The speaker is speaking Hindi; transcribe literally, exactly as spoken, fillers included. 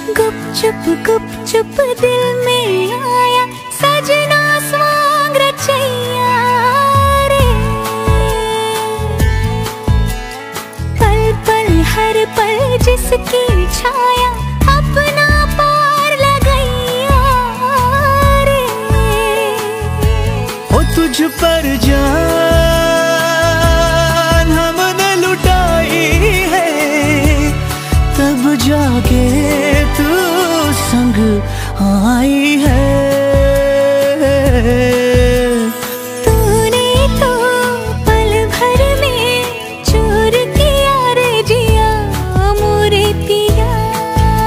गुपचुप गुपचुप दिल में आया सजना स्वांग रचैया रे। पल पल हर पल जिसकी छाया अपना पार लगैया रे। हो तुझ पर जान